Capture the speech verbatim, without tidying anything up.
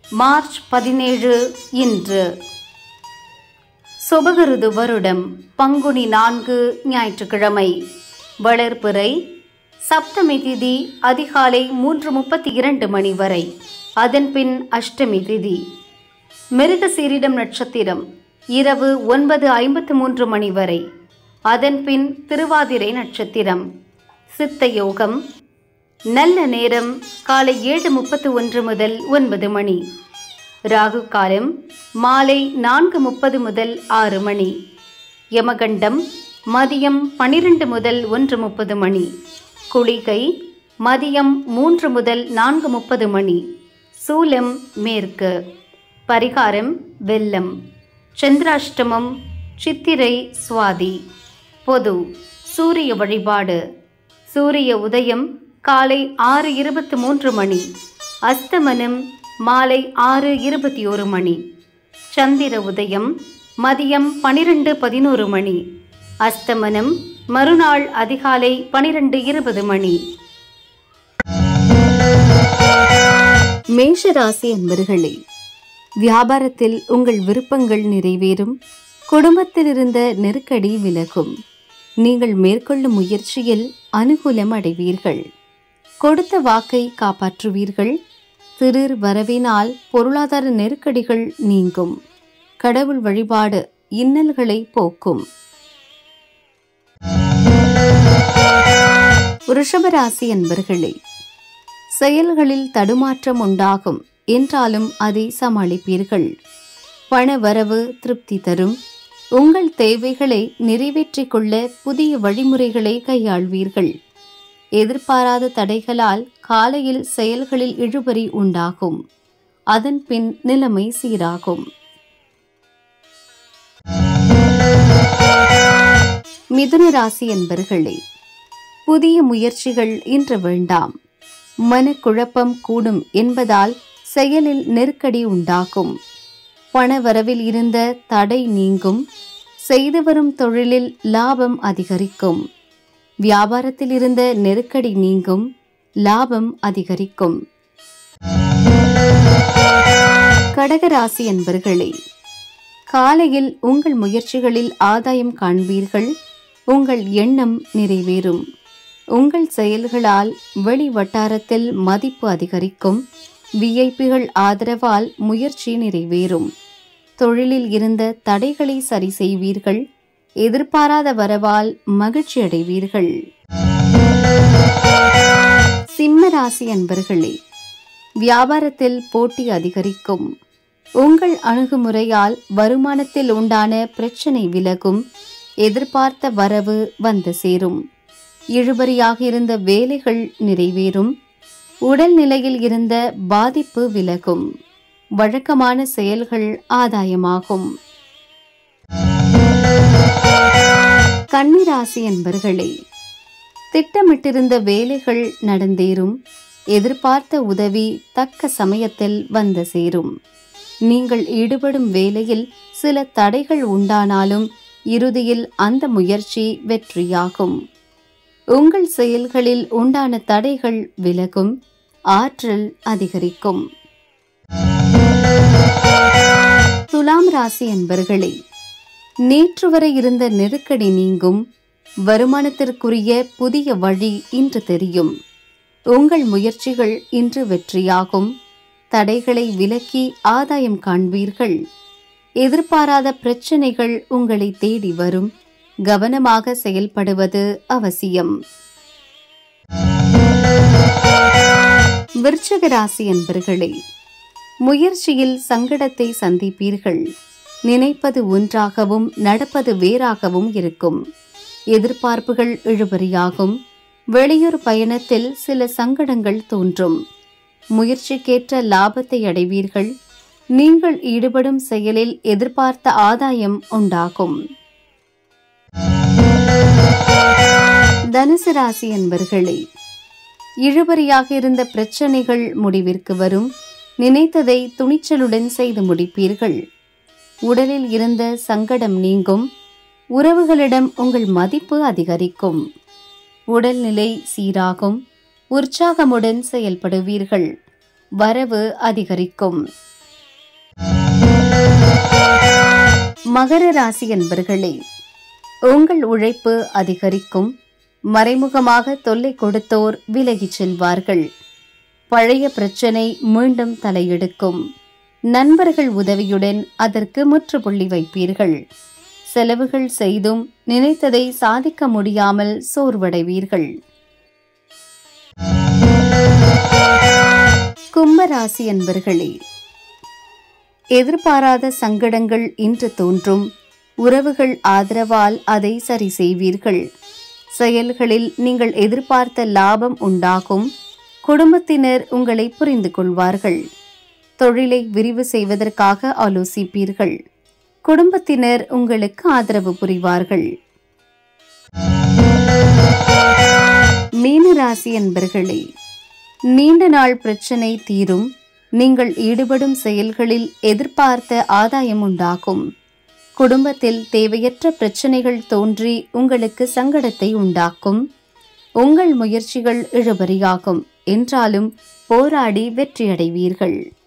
March பதினேழு இன்று. சுபகிருது வருடம் பங்குனி நான்கு ஞாயிற்றுக்கிழமை. வளர்பிறை. சப்தமி திதி அதிகாலை மூன்று முப்பத்தி இரண்டு மணி வரை. அதன்பின் அஷ்டமி திதி. மிருகசீரிடம் நட்சத்திரம் இரவு ஒன்பது ஐம்பத்து மூன்று மணி வரை. அதன்பின் திருவாதிரை நட்சத்திரம். சித்த யோகம். நல்ல நேரம் காலை ஏழு முப்பத்து ஒன்று முதல் ஒன்பது மணி. ராகு காலம் மாலை நான்கு முப்பது முதல் ஆறு மணி. யமகண்டம் மதியம் பனிரெண்டு முதல் ஒன்று முப்பது மணி. குளிகை மதியம் மூன்று முதல் நான்கு முப்பது மணி. சூலம் மேற்கு. பரிகாரம் வெல்லம். சந்திராஷ்டமம் சித்திரை சுவாதி. பொது சூரிய வழிபாடு. சூரிய உதயம் காலை ஆறு இருபத்து மூன்று மணி. அஸ்தமனம் மாலை ஆறு இருபத்தி ஒரு மணி. சந்திர உதயம் மதியம் பனிரெண்டு பதினோரு மணி. அஸ்தமனம் மறுநாள் அதிகாலை பனிரெண்டு இருபது மணி. மேஷராசி அன்பர்களே, வியாபாரத்தில் உங்கள் விருப்பங்கள் நிறைவேறும். குடும்பத்தில் இருந்த நெருக்கடி விலகும். நீங்கள் மேற்கொள்ளும் முயற்சியில் அனுகூலம் அடைவீர்கள். கொடுத்த வாக்கை காப்பாற்றுவீர்கள். திடீர் வரவினால் பொருளாதார நெருக்கடிகள் நீங்கும். கடவுள் வழிபாடு இன்னல்களை போக்கும். ரிஷபராசி அன்பர்களே, செயல்களில் தடுமாற்றம் உண்டாகும் என்றாலும் அதை சமாளிப்பீர்கள். பண வரவு திருப்தி தரும். உங்கள் தேவைகளை நிறைவேற்றிக் கொள்ள புதிய வழிமுறைகளை கையாள்வீர்கள். எதிர்பாராத தடைகளால் காலையில் செயல்களில் இழுபறி உண்டாகும். அதன் பின் நிலைமை சீராகும். மிதுன ராசி என்பர்களே, புதிய முயற்சிகள் இன்று வேண்டாம். மனக்குழப்பம் கூடும் என்பதால் செயலில் நெருக்கடி உண்டாகும். பணவரவில் இருந்த தடை நீங்கும். செய்து வரும் தொழிலில் லாபம் அதிகரிக்கும். வியாபாரத்தில் இருந்த நெருக்கடி நீங்கும். லாபம் அதிகரிக்கும். கடகராசி என்பர்களே, காலையில் உங்கள் முயற்சிகளில் ஆதாயம் காண்பீர்கள். உங்கள் எண்ணம் நிறைவேறும். உங்கள் செயல்களால் வெளி வட்டாரத்தில் மதிப்பு அதிகரிக்கும். விஐபிகள் ஆதரவால் முயற்சி நிறைவேறும். தொழிலில் இருந்த தடைகளை சரி செய்வீர்கள். எதிர்பாராத வரவால் மகிழ்ச்சி அடைவீர்கள். சிம்ம ராசி அன்பர்களே, வியாபாரத்தில் போட்டி அதிகரிக்கும். உங்கள் அணுகுமுறையால் வருமானத்தில் உண்டான பிரச்சனை விலகும். எதிர்பார்த்த வரவு வந்து சேரும். இழுபறியாக இருந்த வேலைகள் நிறைவேறும். உடல் நிலையில் இருந்த பாதிப்பு விலகும். வழக்கமான செயல்கள் ஆதாயமாகும். கன்னிராசி என்பர்களே, திட்டமிட்டிருந்த வேலைகள் நடந்தேறும். எதிர்பார்த்த உதவி தக்க சமயத்தில் வந்து சேரும். நீங்கள் ஈடுபடும் வேலையில் சில தடைகள் உண்டானாலும் இறுதியில் அந்த முயற்சி வெற்றியாகும். உங்கள் செயல்களில் உண்டான தடைகள் விலகும். ஆற்றல் அதிகரிக்கும். துலாம் ராசி என்பர்களே, நேற்று வரை இருந்த நெருக்கடி நீங்கும். வருமானத்திற்குரிய புதிய வழி இன்று தெரியும். உங்கள் முயற்சிகள் இன்று வெற்றியாகும். தடைகளை விலக்கி ஆதாயம் காண்பீர்கள். எதிர்பாராத பிரச்சனைகள் உங்களை தேடி வரும். கவனமாக செயல்படுவது அவசியம். விருச்சிக ராசி என்பர்களே, முயற்சியில் சங்கடத்தை சந்திப்பீர்கள். நினைப்பது ஒன்றாகவும் நடப்பது வேறாகவும் இருக்கும். எதிர்பார்ப்புகள் இழுபறியாகும். வெளியூர் பயணத்தில் சில சங்கடங்கள் தோன்றும். முயற்சிக்கேற்ற லாபத்தை அடைவீர்கள். நீங்கள் ஈடுபடும் செயலில் எதிர்பார்த்த ஆதாயம் உண்டாகும். தனுசு ராசி என்பர்களே, இழுபறியாக இருந்த பிரச்சனைகள் முடிவிற்கு வரும். நினைத்ததை துணிச்சலுடன் செய்து முடிப்பீர்கள். உடலில் இருந்த சங்கடம் நீங்கும். உறவுகளிடம் உங்கள் மதிப்பு அதிகரிக்கும். உடல்நிலை சீராகும். உற்சாகமுடன் செயல்படுவீர்கள். வரவு அதிகரிக்கும். மகர ராசி அன்பர்களே, உங்கள் உழைப்பு அதிகரிக்கும். மறைமுகமாக தொல்லை கொடுத்தோர் விலகிச் செல்வார்கள். பழைய பிரச்சனை மீண்டும் தலையெடுக்கும். நண்பர்கள் உதவியுடன் அதற்கு முற்றுப்புள்ளி வைப்பீர்கள். செலவுகள் செய்தும் நினைத்ததை சாதிக்க முடியாமல் சோர்வடைவீர்கள். கும்பராசி அன்பர்களே, எதிர்பாராத சங்கடங்கள் இன்று தோன்றும். உறவுகள் ஆதரவால் அதை சரி செய்வீர்கள். செயல்களில் நீங்கள் எதிர்பார்த்த லாபம் உண்டாகும். குடும்பத்தினர் உங்களை புரிந்து கொள்வார்கள். தொழிலை விரிவு செய்வதற்காக ஆலோசிப்பீர்கள். குடும்பத்தினர் உங்களுக்கு ஆதரவு புரிவார்கள். மீனராசி அன்பர்களே, நீண்ட நாள் பிரச்சனை தீரும். நீங்கள் ஈடுபடும் செயல்களில் எதிர்பார்த்த ஆதாயம் உண்டாகும். குடும்பத்தில் தேவையற்ற பிரச்சனைகள் தோன்றி உங்களுக்கு சங்கடத்தை உண்டாக்கும். உங்கள் முயற்சிகள் இழுபறியாகும். என்றாலும் போராடி வெற்றியடைவீர்கள்.